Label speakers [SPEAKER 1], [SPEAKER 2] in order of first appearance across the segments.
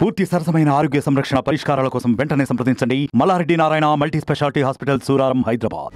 [SPEAKER 1] పూర్తి సరసమైన ఆరోగ్య సంరక్షణ పరిష్కారాల కోసం వెంటనే సంప్రదించండి Mallareddy Narayana multi speciality hospital Suraram Hyderabad.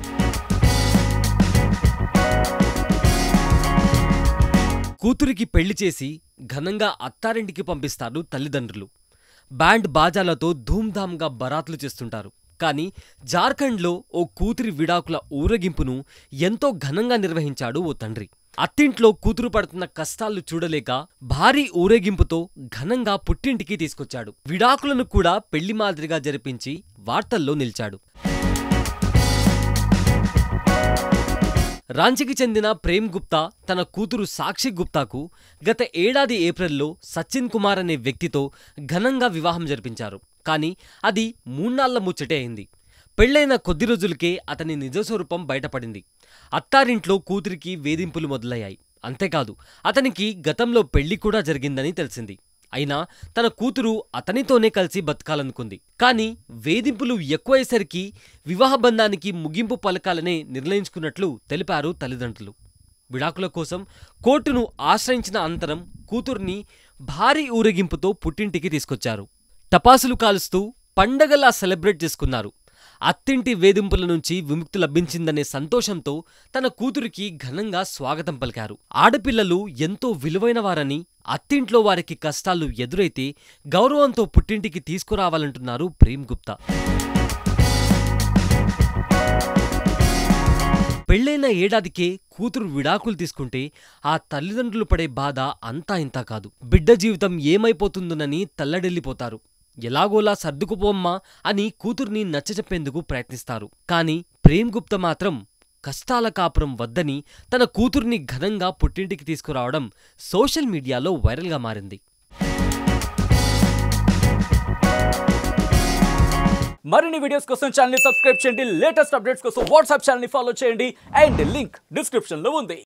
[SPEAKER 2] కూతురికి పెళ్లి చేసి ఘనంగా అత్తారింటికి పంపిస్తారు తల్లిదండ్రులు. బ్యాండ్ బాజాలతో ధూమ్ధామ్గా బరాత్లు చేస్తుంటారు. కానీ జార్ఖండ్లో ఓ కూతురి విడాకుల ఊరేగింపును ఎంతో ఘనంగా నిర్వహించాడు ఓ తండ్రి. అత్తింట్లో కూతురు పడుతున్న కష్టాలు చూడలేక భారీ ఊరేగింపుతో ఘనంగా పుట్టింటికి తీసుకొచ్చాడు. విడాకులను కూడా పెళ్లి మాదిరిగా జరిపించి వార్తల్లో నిలిచాడు. రాంచీకి చెందిన ప్రేమ్ గుప్తా తన కూతురు సాక్షి గుప్తాకు గత ఏడాది ఏప్రిల్లో సచిన్ కుమార్ అనే వ్యక్తితో ఘనంగా వివాహం జరిపించారు. కానీ అది 3 నాళ్ల ముచ్చటే అయింది. పెళ్లైన కొద్ది రోజులకే అతని నిజస్వరూపం బయటపడింది. అత్తారింట్లో కూతురికి వేధింపులు మొదలయ్యాయి. అంతేకాదు అతనికి గతంలో పెళ్లి కూడా జరిగిందని తెలిసింది. అయినా తన కూతురు అతనితోనే కలిసి బతకాలనుకుంది. కానీ వేధింపులు ఎక్కువయ్యేసరికి వివాహ బంధానికి ముగింపు పలకాలనే నిర్ణయించుకున్నట్లు తెలిపారు తల్లిదండ్రులు. విడాకుల కోసం కోర్టును ఆశ్రయించిన అనంతరం కూతుర్ని భారీ ఊరేగింపుతో పుట్టింటికి తీసుకొచ్చారు. టపాసులు కాలుస్తూ పండగలా సెలబ్రేట్ చేసుకున్నారు. అత్తింటి వేధింపుల నుంచి విముక్తి లభించిందనే సంతోషంతో తన కూతురికి ఘనంగా స్వాగతం పలికారు. ఆడపిల్లలు ఎంతో విలువైనవారని, అత్తింట్లో వారికి కష్టాలు ఎదురైతే గౌరవంతో పుట్టింటికి తీసుకురావాలంటున్నారు ప్రేమ్ గుప్తా. పెళ్లైన ఏడాదికే కూతురు విడాకులు తీసుకుంటే ఆ తల్లిదండ్రులు పడే బాధ అంతా ఇంతా కాదు. బిడ్డ జీవితం ఏమైపోతుందోనని తల్లడిల్లిపోతారు. ఎలాగోలా సర్దుకుపోమ్మా అని కూతుర్ని నచ్చచెప్పేందుకు ప్రయత్నిస్తారు. కానీ ప్రేమ్ గుప్తా మాత్రం కష్టాల కాపురం వద్దని తన కూతుర్ని ఘనంగా పుట్టింటికి తీసుకురావడం సోషల్ మీడియాలో వైరల్గా మారింది.
[SPEAKER 3] మరిన్ని వీడియోస్ కోసం ఛానల్ ని సబ్స్క్రైబ్ చేయండి. లేటెస్ట్ అప్డేట్స్ కోసం వాట్సాప్ ఛానల్ ని ఫాలో చేయండి. అండ్ లింక్ డిస్క్రిప్షన్ లో ఉంది.